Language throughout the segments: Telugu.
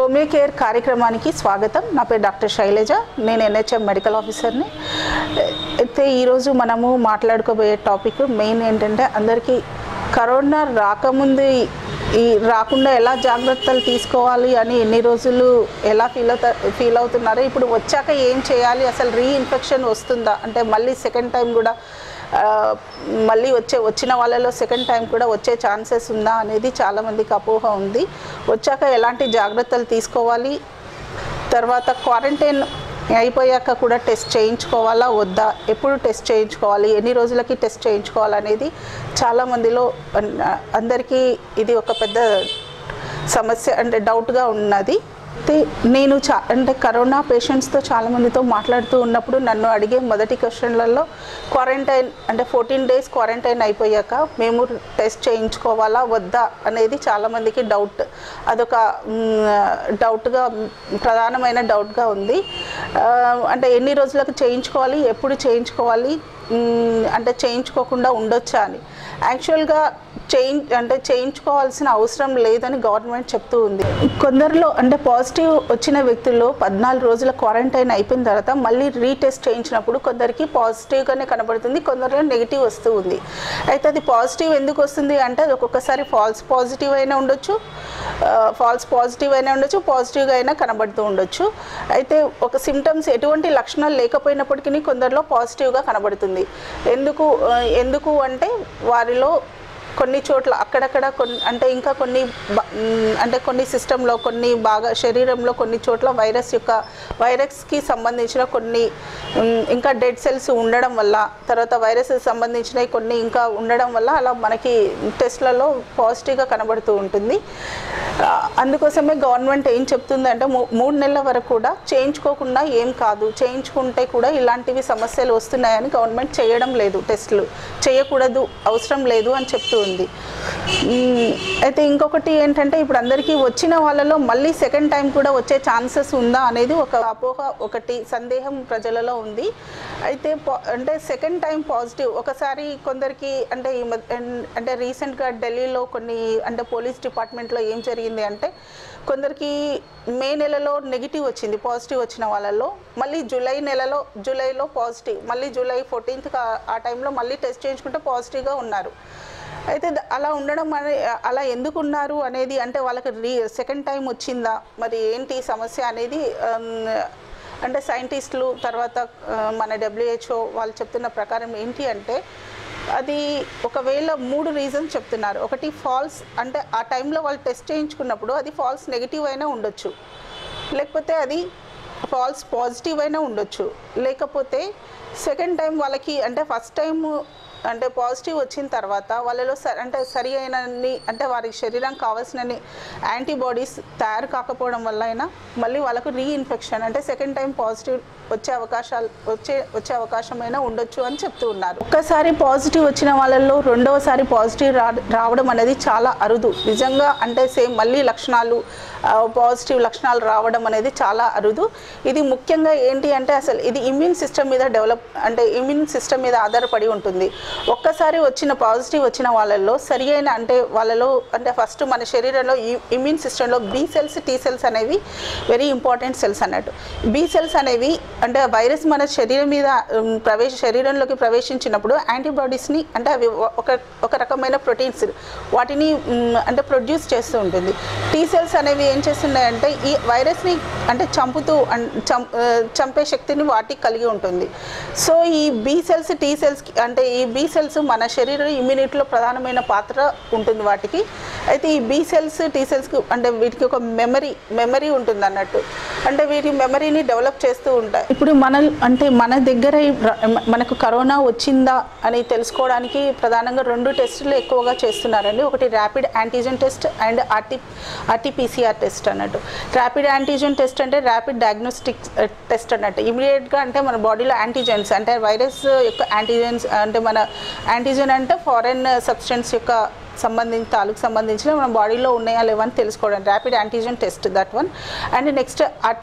హోమియోకేర్ కార్యక్రమానికి స్వాగతం. నా పేరు డాక్టర్ శైలజ, నేను ఎన్హెచ్ఎం మెడికల్ ఆఫీసర్ని. అయితే ఈరోజు మనము మాట్లాడుకోబోయే టాపిక్ మెయిన్ ఏంటంటే, అందరికీ కరోనా రాకముందు రాకుండా ఎలా జాగ్రత్తలు తీసుకోవాలి అని ఎన్ని రోజులు ఎలా ఫీల్ అవుతున్నారో, ఇప్పుడు వచ్చాక ఏం చేయాలి, అసలు రీఇన్ఫెక్షన్ వస్తుందా అంటే మళ్ళీ సెకండ్ టైం కూడా మళ్ళీ వచ్చిన వాళ్ళలో సెకండ్ టైం కూడా వచ్చే ఛాన్సెస్ ఉందా అనేది చాలామందికి అపోహ ఉంది. వచ్చాక ఎలాంటి జాగ్రత్తలు తీసుకోవాలి, తర్వాత క్వారంటైన్ అయిపోయాక కూడా టెస్ట్ చేయించుకోవాలా వద్దా, ఎప్పుడు టెస్ట్ చేయించుకోవాలి, ఎన్ని రోజులకి టెస్ట్ చేయించుకోవాలనేది చాలామందిలో అందరికీ ఇది ఒక పెద్ద సమస్య అంటే డౌట్గా ఉన్నది. నేను అంటే కరోనా పేషెంట్స్తో చాలామందితో మాట్లాడుతూ ఉన్నప్పుడు నన్ను అడిగే మొదటి క్వశ్చన్లలో క్వారంటైన్ అంటే 14 days క్వారంటైన్ అయిపోయాక మేము టెస్ట్ చేయించుకోవాలా వద్దా అనేది చాలామందికి డౌట్. అదొక డౌట్గా ప్రధానమైన డౌట్గా ఉంది. అంటే ఎన్ని రోజులకు చేయించుకోవాలి, ఎప్పుడు చేయించుకోవాలి, అంటే చేయించుకోకుండా ఉండొచ్చా అని. యాక్చువల్గా చేయించుకోవాల్సిన అవసరం లేదని గవర్నమెంట్ చెప్తూ ఉంది. కొందరిలో అంటే పాజిటివ్ వచ్చిన వ్యక్తుల్లో 14 రోజుల క్వారంటైన్ అయిపోయిన తర్వాత మళ్ళీ రీటెస్ట్ చేయించినప్పుడు కొందరికి పాజిటివ్గానే కనబడుతుంది, కొందరిలో నెగిటివ్ వస్తూ ఉంది. అయితే అది పాజిటివ్ ఎందుకు వస్తుంది అంటే, అది ఒక్కొక్కసారి ఫాల్స్ పాజిటివ్ అయినా ఉండొచ్చు, పాజిటివ్గా అయినా కనబడుతూ ఉండొచ్చు. అయితే ఒక సిమ్టమ్స్ ఎటువంటి లక్షణాలు లేకపోయినప్పటికీ కొందరిలో పాజిటివ్గా కనబడుతుంది. ఎందుకు అంటే వారిలో కొన్ని చోట్ల అక్కడక్కడ కొన్ని సిస్టంలో కొన్ని బాగా శరీరంలో కొన్ని చోట్ల వైరస్కి సంబంధించిన కొన్ని ఇంకా డెడ్ సెల్స్ ఉండడం వల్ల, తర్వాత వైరస్కి సంబంధించిన కొన్ని ఇంకా ఉండడం వల్ల అలా మనకి టెస్ట్లలో పాజిటివ్గా కనబడుతూ ఉంటుంది. అందుకోసమే గవర్నమెంట్ ఏం చెప్తుందంటే 3 నెలల వరకు కూడా చేయించుకోకుండా ఏం కాదు, చేయించుకుంటే కూడా ఇలాంటివి సమస్యలు వస్తున్నాయని గవర్నమెంట్ చేయడం లేదు, టెస్టులు చేయకూడదు, అవసరం లేదు అని చెప్తూ ఉంది. అయితే ఇంకొకటి ఏంటంటే, ఇప్పుడు అందరికీ వచ్చిన వాళ్ళలో మళ్ళీ సెకండ్ టైం కూడా వచ్చే ఛాన్సెస్ ఉందా అనేది ఒక అపోహ, ఒకటి సందేహం ప్రజలలో ఉంది. అయితే అంటే సెకండ్ టైం పాజిటివ్ ఒకసారి కొందరికి అంటే రీసెంట్గా ఢిల్లీలో కొన్ని అంటే పోలీస్ డిపార్ట్మెంట్లో ఏం జరిగింది అంటే, కొందరికి మే నెలలో నెగిటివ్ వచ్చింది, పాజిటివ్ వచ్చిన వాళ్ళలో మళ్ళీ జూలైలో పాజిటివ్, మళ్ళీ జూలై 14th ఆ టైంలో మళ్ళీ టెస్ట్ చేయించుకుంటే పాజిటివ్గా ఉన్నారు. అయితే అలా ఉండడం అలా ఎందుకు ఉన్నారు అనేది, అంటే వాళ్ళకి సెకండ్ టైం వచ్చిందా, మరి ఏంటి సమస్య అనేది అంటే సైంటిస్టులు తర్వాత మన WHO వాళ్ళు చెప్తున్న ప్రకారం ఏంటి అంటే, అది ఒకవేళ 3 రీజన్స్ చెప్తున్నారు. ఒకటి ఫాల్స్, అంటే ఆ టైంలో వాళ్ళు టెస్ట్ చేయించుకున్నప్పుడు అది ఫాల్స్ నెగిటివ్ అయినా ఉండొచ్చు, లేకపోతే అది ఫాల్స్ పాజిటివ్ అయినా ఉండొచ్చు, లేకపోతే సెకండ్ టైం వాళ్ళకి అంటే ఫస్ట్ టైం అంటే పాజిటివ్ వచ్చిన తర్వాత వాళ్ళలో అంటే సరి అయినన్ని అంటే వారి శరీరం కావాల్సినన్ని యాంటీబాడీస్ తయారు కాకపోవడం వల్ల అయినా మళ్ళీ వాళ్ళకు రీఇన్ఫెక్షన్ అంటే సెకండ్ టైం పాజిటివ్ వచ్చే అవకాశమైనా ఉండొచ్చు అని చెప్తూ ఉన్నారు. ఒక్కసారి పాజిటివ్ వచ్చిన వాళ్ళల్లో రెండవసారి పాజిటివ్ రావడం అనేది చాలా అరుదు నిజంగా. అంటే సేమ్ మళ్ళీ పాజిటివ్ లక్షణాలు రావడం అనేది చాలా అరుదు. ఇది ముఖ్యంగా ఏంటి అంటే, అసలు ఇది ఇమ్యూన్ సిస్టమ్ మీద ఆధారపడి ఉంటుంది. ఒక్కసారి పాజిటివ్ వచ్చిన వాళ్ళల్లో సరి అయిన వాళ్ళలో ఫస్ట్ మన శరీరంలో ఇమ్యూన్ సిస్టంలో బి సెల్స్, టీ సెల్స్ అనేవి వెరీ ఇంపార్టెంట్ సెల్స్ అన్నట్టు. బి సెల్స్ అనేవి అంటే వైరస్ మన శరీరంలోకి ప్రవేశించినప్పుడు యాంటీబాడీస్ని అంటే అవి ఒక రకమైన ప్రోటీన్స్ వాటిని అంటే ప్రొడ్యూస్ చేస్తూ ఉంటుంది. టీ సెల్స్ అనేవి ఏం చేస్తున్నాయంటే ఈ వైరస్ని అంటే చంపే శక్తిని వాటికి కలిగి ఉంటుంది. సో ఈ బి సెల్స్, టీ సెల్స్ అంటే ఈ బి సెల్స్ మన శరీర ఇమ్యూనిటీలో ప్రధానమైన పాత్ర ఉంటుంది వాటికి. అయితే ఈ బి సెల్స్, టీ సెల్స్కి అంటే వీటికి ఒక మెమరీ ఉంటుంది అన్నట్టు, అంటే వీటి మెమరీని డెవలప్ చేస్తూ ఉంటాయి. ఇప్పుడు మన దగ్గర మనకు కరోనా వచ్చిందా అని తెలుసుకోవడానికి ప్రధానంగా 2 టెస్టులు ఎక్కువగా చేస్తున్నారండి. ఒకటి rapid antigen test and RT-PCR test అన్నట్టు. ర్యాపిడ్ యాంటీజెన్ టెస్ట్ అంటే ర్యాపిడ్ డయాగ్నోస్టిక్ టెస్ట్ అన్నట్టు. ఇమీడియట్గా అంటే మన బాడీలో యాంటీజెన్స్ అంటే వైరస్ యొక్క యాంటీజెన్స్ అంటే మన యాంటీజెన్ అంటే ఫారెన్ సబ్స్టెన్స్ యొక్క సంబంధించిన మన బాడీలో ఉన్నాయా లేవా అని తెలుసుకోవడం rapid antigen test, that one. And next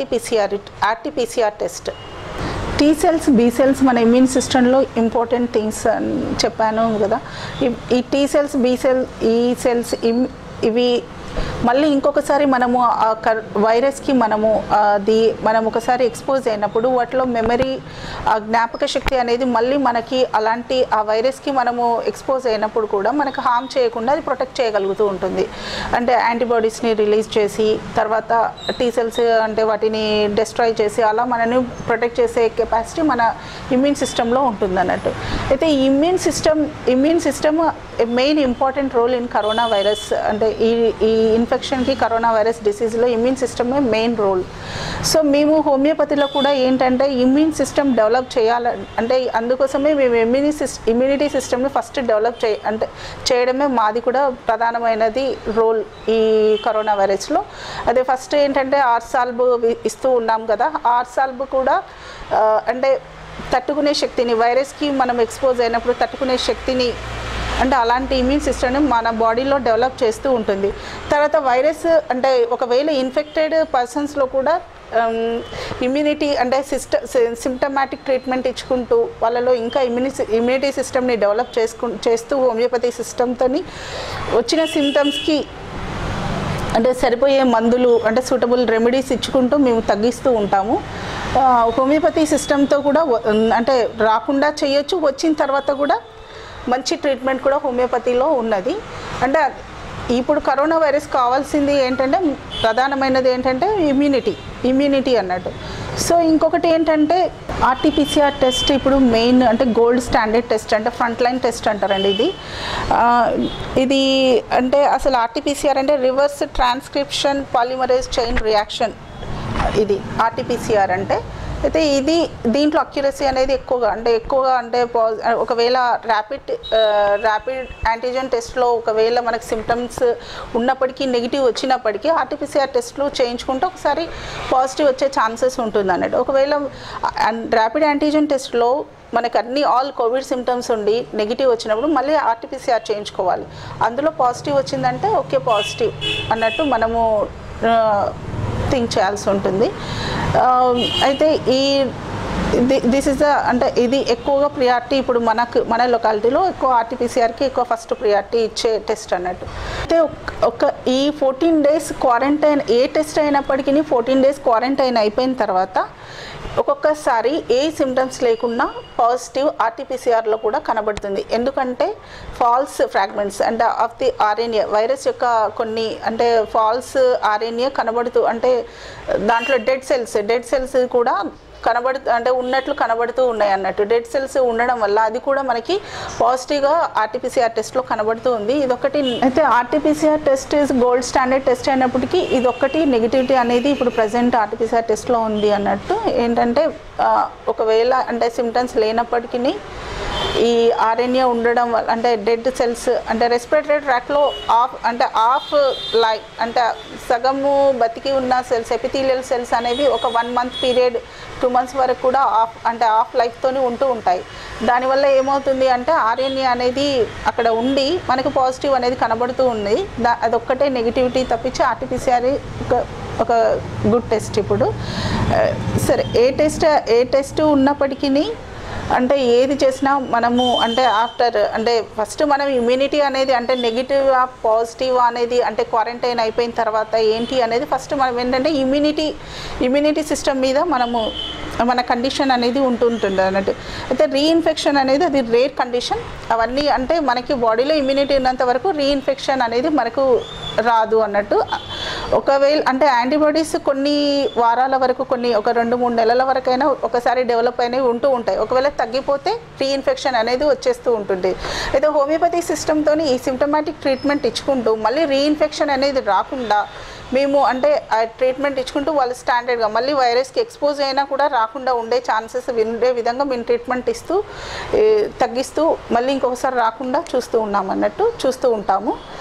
RT-PCR test. T cells, B cells మన ఇమ్యూన్ సిస్టంలో ఇంపార్టెంట్ థింగ్స్ చెప్పాను కదా. ఈ టీ సెల్స్, బి సెల్, ఈ సెల్స్ ఇవి మళ్ళీ ఇంకొకసారి మనము ఆ వైరస్కి మనం ఒకసారి ఎక్స్పోజ్ అయినప్పుడు వాటిలో మెమరీ, జ్ఞాపక శక్తి అనేది మళ్ళీ మనకి అలాంటి ఆ వైరస్కి మనము ఎక్స్పోజ్ అయినప్పుడు కూడా మనకు హామ్ చేయకుండా అది ప్రొటెక్ట్ చేయగలుగుతూ ఉంటుంది. అంటే యాంటీబాడీస్ని రిలీజ్ చేసి తర్వాత టీ సెల్స్ అంటే వాటిని డిస్ట్రాయ్ చేసి అలా మనని ప్రొటెక్ట్ చేసే కెపాసిటీ మన ఇమ్యూన్ సిస్టంలో ఉంటుంది అన్నట్టు. అయితే ఈ immune system main important role in corona virus. అంటే ఈ ఇన్ఫెక్షన్కి కరోనా వైరస్ డిసీజ్లో ఇమ్యూన్ సిస్టమే మెయిన్ రోల్. సో మేము హోమియోపతిలో కూడా ఏంటంటే ఇమ్యూన్ సిస్టమ్ డెవలప్ అంటే అందుకోసమే మేము ఇమ్యూనిటీ సిస్టమ్ని ఫస్ట్ డెవలప్ చేయడమే మాది కూడా ప్రధానమైనది రోల్ ఈ కరోనా వైరస్లో. అదే ఫస్ట్ ఏంటంటే ఆర్సాల్బ్ ఇస్తూ ఉన్నాం కదా, ఆర్సాల్బ్ కూడా అంటే తట్టుకునే శక్తిని, వైరస్కి మనం ఎక్స్పోజ్ అయినప్పుడు తట్టుకునే శక్తిని, అంటే అలాంటి ఇమ్యూన్ సిస్టమ్ని మన బాడీలో డెవలప్ చేస్తూ ఉంటుంది. తర్వాత వైరస్ అంటే ఒకవేళ ఇన్ఫెక్టెడ్ పర్సన్స్లో కూడా ఇమ్యూనిటీ అంటే సిమ్టమాటిక్ ట్రీట్మెంట్ ఇచ్చుకుంటూ వాళ్ళలో ఇంకా ఇమ్యూనిటీ సిస్టమ్ని డెవలప్ చేస్తూ హోమియోపతి సిస్టమ్తో వచ్చిన సిమ్టమ్స్కి అంటే సరిపోయే మందులు అంటే సూటబుల్ రెమెడీస్ ఇచ్చుకుంటూ మేము తగ్గిస్తూ ఉంటాము. హోమియోపతి సిస్టమ్తో కూడా అంటే రాకుండా చేయొచ్చు, వచ్చిన తర్వాత కూడా మంచి ట్రీట్మెంట్ కూడా హోమియోపతిలో ఉన్నది. అంటే ఇప్పుడు కరోనా వైరస్ కావాల్సింది ఏంటంటే ప్రధానమైనది ఏంటంటే ఇమ్యూనిటీ అన్నట్టు. సో ఇంకొకటి ఏంటంటే ఆర్టీపీసీఆర్ టెస్ట్ ఇప్పుడు మెయిన్ అంటే గోల్డ్ స్టాండర్డ్ టెస్ట్, అంటే ఫ్రంట్ లైన్ టెస్ట్ అంటారండి ఇది అంటే అసలు ఆర్టీపీసీఆర్ అంటే reverse transcription polymerase chain reaction, ఇది ఆర్టీపీసీఆర్ అంటే. అయితే దీంట్లో అక్యురసీ అనేది ఎక్కువగా అంటే ఒకవేళ ర్యాపిడ్ యాంటీజెన్ టెస్ట్లో ఒకవేళ మనకు సిమ్టమ్స్ ఉన్నప్పటికీ నెగిటివ్ వచ్చినప్పటికీ ఆర్టీపీసీఆర్ టెస్ట్లు చేయించుకుంటే ఒకసారి పాజిటివ్ వచ్చే ఛాన్సెస్ ఉంటుంది అన్నట్టు. ఒకవేళ ర్యాపిడ్ యాంటీజెన్ టెస్ట్లో మనకు ఆల్ కోవిడ్ సిమ్టమ్స్ ఉండి నెగిటివ్ వచ్చినప్పుడు మళ్ళీ ఆర్టీపీసీఆర్ చేయించుకోవాలి. అందులో పాజిటివ్ వచ్చిందంటే ఓకే పాజిటివ్ అన్నట్టు మనము థింక్ చేయాల్సి ఉంటుంది. అయితే దిస్ ఇస్ అంటే ఇది ఎక్కువగా ప్రియారిటీ ఇప్పుడు మన లొకాలిటీలో ఎక్కువ ఆర్టీపీసీఆర్కి ఎక్కువ ఫస్ట్ ప్రియారిటీ ఇచ్చే టెస్ట్ అన్నట్టు. అయితే ఈ 14 days క్వారంటైన్ ఏ టెస్ట్ అయినప్పటికీ 14 days క్వారంటైన్ అయిపోయిన తర్వాత ఒక్కొక్కసారి ఏ సిమ్టమ్స్ లేకుండా పాజిటివ్ ఆర్టీపీసీఆర్లో కూడా కనబడుతుంది. ఎందుకంటే ఫాల్స్ ఫ్రాగ్మెంట్స్ అంటే ఆఫ్ ది ఆర్ఎన్ఏ, వైరస్ యొక్క కొన్ని అంటే ఫాల్స్ ఆర్ఎన్ఏ కనబడుతూ అంటే దాంట్లో డెడ్ సెల్స్ కూడా ఉన్నట్లు కనబడుతూ ఉన్నాయి అన్నట్టు. డెడ్ సెల్స్ ఉండడం వల్ల అది కూడా మనకి పాజిటివ్గా ఆర్టీపీసీఆర్ టెస్ట్లో కనబడుతూ ఉంది. ఇదొకటి. అయితే RTPCR test is gold standard test అయినప్పటికీ ఇదొక్కటి నెగిటివిటీ అనేది ఇప్పుడు ప్రజెంట్ ఆర్టీపీసీఆర్ టెస్ట్లో ఉంది అన్నట్టు. ఏంటంటే ఒకవేళ అంటే సిమ్టమ్స్ లేనప్పటికీ ఈ ఆర్ఎన్ఏ ఉండడం వల్ల అంటే డెడ్ సెల్స్ అంటే రెస్పిరేటరీ ట్రాక్లో ఆఫ్ లైఫ్ అంటే సగము బతికి ఉన్న సెల్స్, ఎపిథీలియల్ సెల్స్ అనేవి ఒక 1 month పీరియడ్ 2 months వరకు కూడా ఆఫ్ లైఫ్తోనే ఉంటూ ఉంటాయి. దానివల్ల ఏమవుతుంది అంటే ఆర్ఎన్ఏ అనేది అక్కడ ఉండి మనకు పాజిటివ్ అనేది కనబడుతూ ఉంది. అదొక్కటే నెగిటివిటీ తప్పించి ఆర్టీపీసీఆర్ ఒక గుడ్ టెస్ట్. ఇప్పుడు సరే ఏ టెస్ట్ ఉన్నప్పటికీ అంటే ఏది చేసినా మనము అంటే ఆఫ్టర్ అంటే ఫస్ట్ మనం ఇమ్యూనిటీ అనేది అంటే నెగిటివ్ పాజిటివ్ అనేది అంటే క్వారంటైన్ అయిపోయిన తర్వాత ఏంటి అనేది ఫస్ట్ మనం ఏంటంటే ఇమ్యూనిటీ సిస్టమ్ మీద మన కండిషన్ అనేది ఉంటుంటుంది అన్నట్టు. అయితే రీఇన్ఫెక్షన్ అనేది అది రేర్ కండిషన్. అవన్నీ అంటే మనకి బాడీలో ఇమ్యూనిటీ ఉన్నంత వరకు రీఇన్ఫెక్షన్ అనేది మనకు రాదు అన్నట్టు. ఒకవేళ అంటే యాంటీబాడీస్ కొన్ని వారాల వరకు ఒక 2-3 నెలల వరకైనా ఒకసారి డెవలప్ అయినవి ఉంటూ ఉంటాయి. ఒకవేళ తగ్గిపోతే రీఇన్ఫెక్షన్ అనేది వచ్చేస్తూ ఉంటుంది. అయితే హోమియోపతి సిస్టమ్తో ఈ సిమ్టమాటిక్ ట్రీట్మెంట్ ఇచ్చుకుంటూ మళ్ళీ రీఇన్ఫెక్షన్ అనేది రాకుండా మేము అంటే ఆ ట్రీట్మెంట్ ఇచ్చుకుంటూ వాళ్ళు స్టాండర్డ్గా మళ్ళీ వైరస్కి ఎక్స్పోజ్ అయినా కూడా రాకుండా ఉండే ఛాన్సెస్ ఉండే విధంగా మేము ట్రీట్మెంట్ ఇస్తూ తగ్గిస్తూ మళ్ళీ ఇంకొకసారి రాకుండా చూస్తూ ఉంటాము.